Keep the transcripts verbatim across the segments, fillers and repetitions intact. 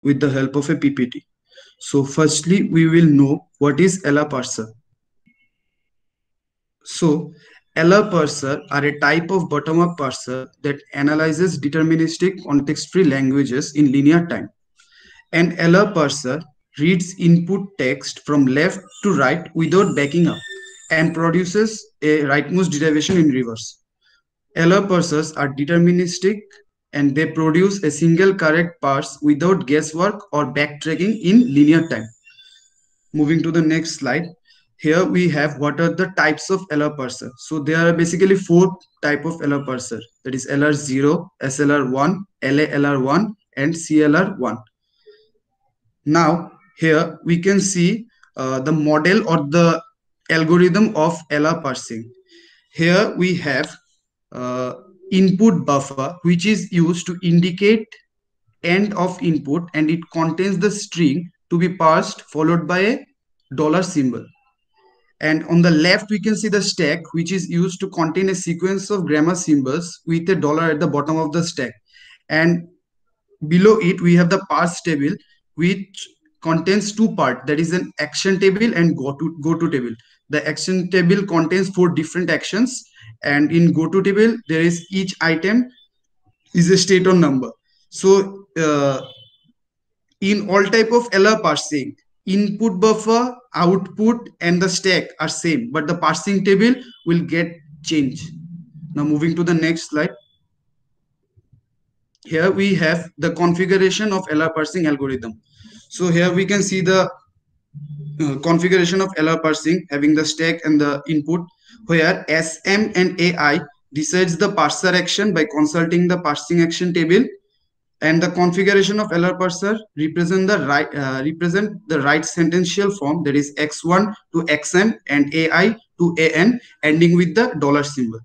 with the help of a P P T. So firstly, we will know what is L R parser. So L R parser are a type of bottom-up parser that analyzes deterministic context-free languages in linear time. An L R parser reads input text from left to right without backing up and produces a rightmost derivation in reverse. L R parsers are deterministic and they produce a single correct parse without guesswork or backtracking in linear time. Moving to the next slide. Here we have what are the types of L R parser. So there are basically four type of L R parser. That is L R zero, S L R one, L A L R one, and C L R one. Now here we can see uh, the model or the algorithm of L R parsing. Here we have uh, input buffer, which is used to indicate end of input, and it contains the string to be parsed followed by a dollar symbol. And on the left we can see the stack, which is used to contain a sequence of grammar symbols with a dollar at the bottom of the stack, and below it we have the parse table, which contains two parts, that is an action table and go to go to table. The action table contains four different actions, and in go to table there is each item is a state or number. So uh, in all type of L R parsing, input buffer, output, and the stack are same, but the parsing table will get changed. Now moving to the next slide. Here we have the configuration of L R parsing algorithm. So here we can see the uh, configuration of L R parsing having the stack and the input, where S M and A I decides the parser action by consulting the parsing action table, and the configuration of L R parser represent the right uh, represent the right sentential form, that is X one to X M and A I to A N, ending with the dollar symbol.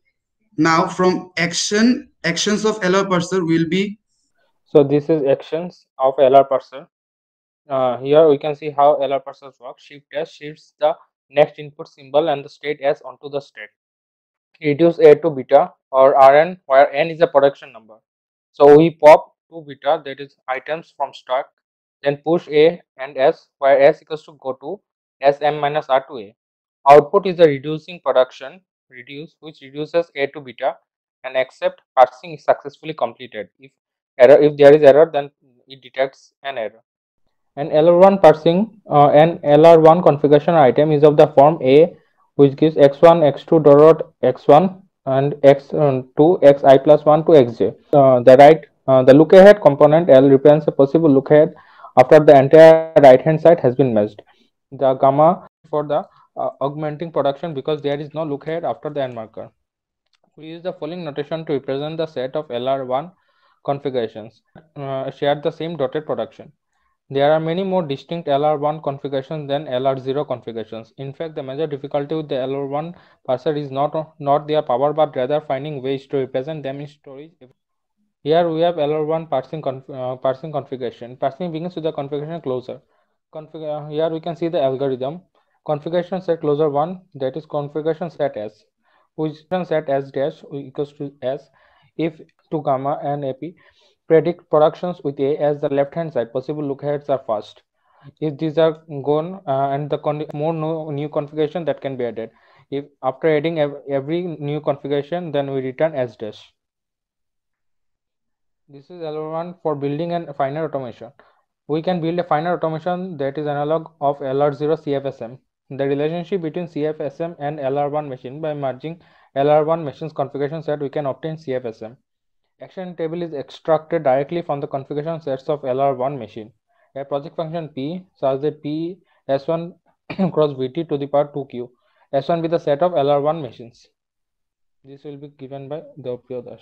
Now from action actions of L R parser will be. So this is actions of L R parser. Uh, here we can see how L R parsers work. Shift S shifts the next input symbol and the state S onto the stack. Reduce A to beta or R N, where N is a production number. So we pop two beta, that is items from stack, then push A and S, where S equals to go to S M minus R to A. Output is the reducing production reduce, which reduces A to beta, and except parsing is successfully completed. If error, if there is error, then it detects an error. And L R one parsing, uh, an L R one configuration item is of the form A, which gives x one, x two dot x one and x two, xi plus one to xj. Uh, the right, uh, the look ahead component L represents a possible look ahead after the entire right hand side has been merged. The gamma for the uh, augmenting production, because there is no look ahead after the end marker. We use the following notation to represent the set of L R one configurations uh, share the same dotted production. There are many more distinct L R one configurations than L R zero configurations. In fact, the major difficulty with the L R one parser is not, not their power, but rather finding ways to represent them in storage. Here we have L R one parsing, conf uh, parsing configuration. Parsing begins with the configuration closure. Config uh, here we can see the algorithm. Configuration set closure one, that is configuration set S, which set S dash equals to S if to gamma and A P predict productions with A as the left hand side. Possible look aheads are first. If these are gone uh, and the more no, new configuration that can be added. If after adding ev every new configuration, then we return S dash. This is L R one for building and finer automation. We can build a finer automation that is analog of L R zero C F S M. The relationship between C F S M and L R one machine, by merging L R one machine's configuration set, we can obtain C F S M. Action table is extracted directly from the configuration sets of L R one machine. A project function P such that P S one cross V T to the power two Q. S one be the set of L R one machines. This will be given by Deopriyo Das.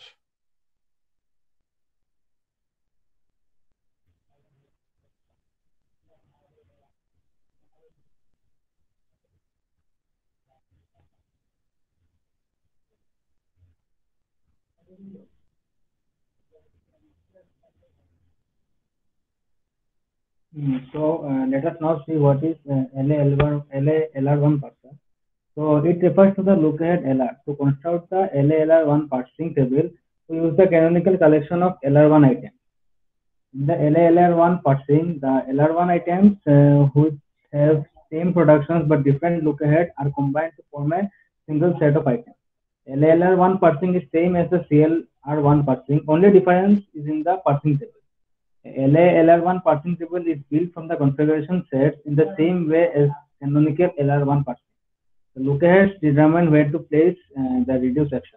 Mm, So uh, let us now see what is uh, L A L one L A L R one parser. So it refers to the look ahead L R. To construct the L A L R one parsing table, we use the canonical collection of L R one items. In the L A L R one parsing, the L R one items uh, which have same productions but different look ahead are combined to form a single set of items. L A L R one parsing is same as the C L R one parsing, only difference is in the parsing table. L A L R one parsing table is built from the configuration sets in the same way as canonical L R one parsing. The look aheads determine where to place uh, the reduce action.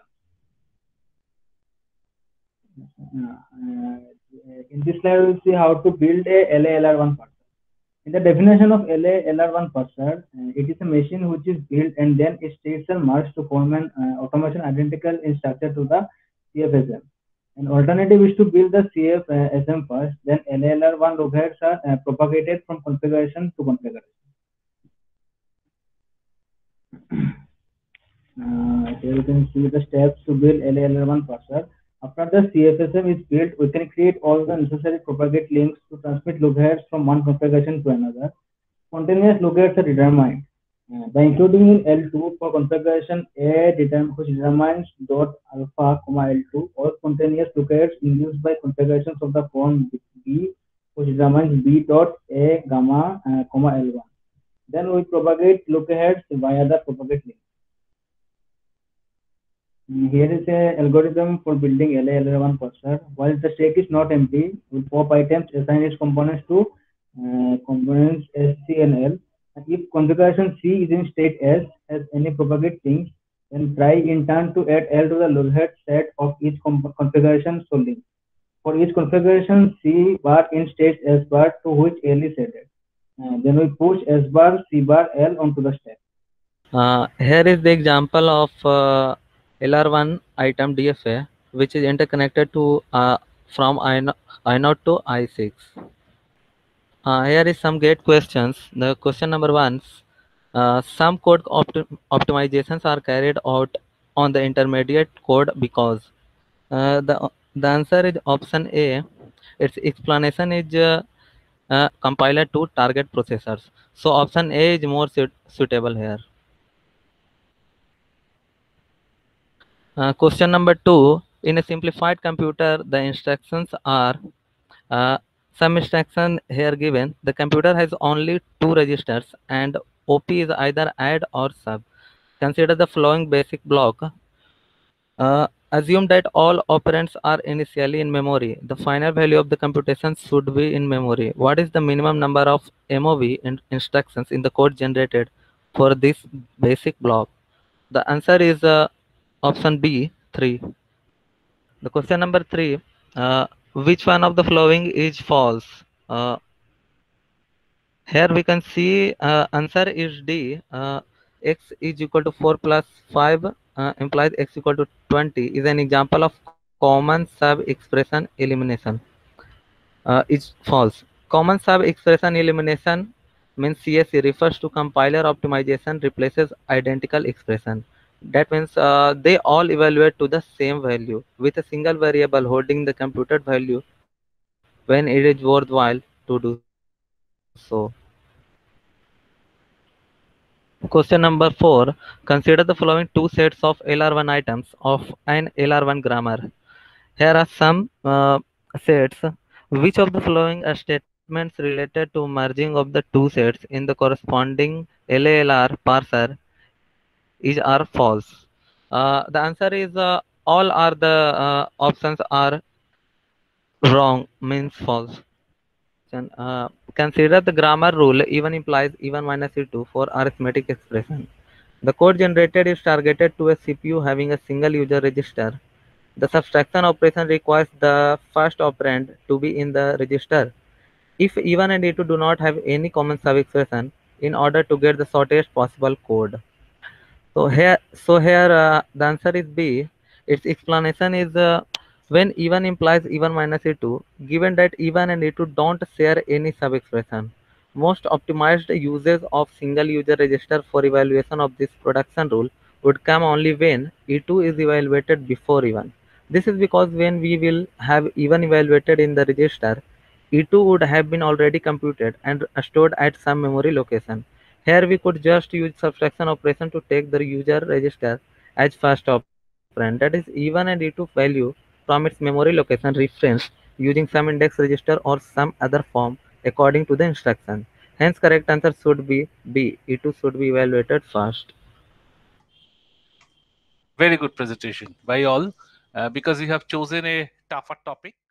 Uh, in this slide, we'll see how to build a L A L R one parser. In the definition of L A L R one parser, uh, it is a machine which is built and then its states are merged to form an uh, automation identical in structure to the C F S M. An alternative is to build the C F S M first, then L A L R one lookheads are uh, propagated from configuration to configuration. Uh, here you can see the steps to build L A L R one parser. After the C F S M is built, we can create all the necessary propagate links to transmit lookheads from one configuration to another. Spontaneous lookheads are determined uh, by including in L two for configuration A determine, which determines dot alpha comma L two, or spontaneous lookheads induced by configurations of the form B, which determines B dot A gamma uh, comma L one. Then we propagate lookheads via the propagate link. Here is a algorithm for building L A L R one parser. While the stack is not empty, we pop items assign its components to uh, components S, C, and L. And if configuration C is in state S has any propagate things, then try in turn to add L to the lookhead set of each configuration so link. For each configuration C bar in state S bar to which L is added. Uh, then we push S bar, C bar, L onto the stack. Uh, here is the example of uh, L R one item D F A, which is interconnected to uh, from I zero to I six. Uh, here is some gate questions. The question number one, uh, some code opt optimizations are carried out on the intermediate code because uh, the the answer is option A. Its explanation is uh, uh, compiler to target processors. So option A is more suit suitable here. Uh, question number two, in a simplified computer, the instructions are uh, some instruction here given. The computer has only two registers and O P is either add or sub. Consider the following basic block. Uh, assume that all operands are initially in memory. The final value of the computation should be in memory. What is the minimum number of M O V in instructions in the code generated for this basic block? The answer is uh, option B, three. The question number three, uh, which one of the following is false? Uh, here we can see uh, answer is D. Uh, x is equal to four plus five uh, implies x equal to twenty is an example of common sub expression elimination. Uh, is false. Common sub expression elimination means C S E refers to compiler optimization replaces identical expression. That means uh, they all evaluate to the same value with a single variable holding the computed value when it is worthwhile to do so. Question number four. Consider the following two sets of L R one items of an L R one grammar. Here are some uh, sets. Which of the following are statements related to merging of the two sets in the corresponding L A L R parser is are false? Uh, the answer is uh, all are the uh, options are wrong, means false. Uh, consider the grammar rule even implies even minus E two for arithmetic expression. The code generated is targeted to a C P U having a single user register. The subtraction operation requires the first operand to be in the register. If E one and E two do not have any common sub-expression, in order to get the shortest possible code. So here, so here uh, the answer is B. Its explanation is uh, when E one implies E one minus E two, given that E one and E two don't share any sub-expression. Most optimized uses of single user register for evaluation of this production rule would come only when E two is evaluated before E one. This is because when we will have E one evaluated in the register, E two would have been already computed and stored at some memory location. Here we could just use subtraction operation to take the user register as first operand, that is E one and E two value from its memory location referenced using some index register or some other form according to the instruction. Hence, correct answer should be B. E two should be evaluated first. Very good presentation by all. Uh, because you have chosen a tougher topic,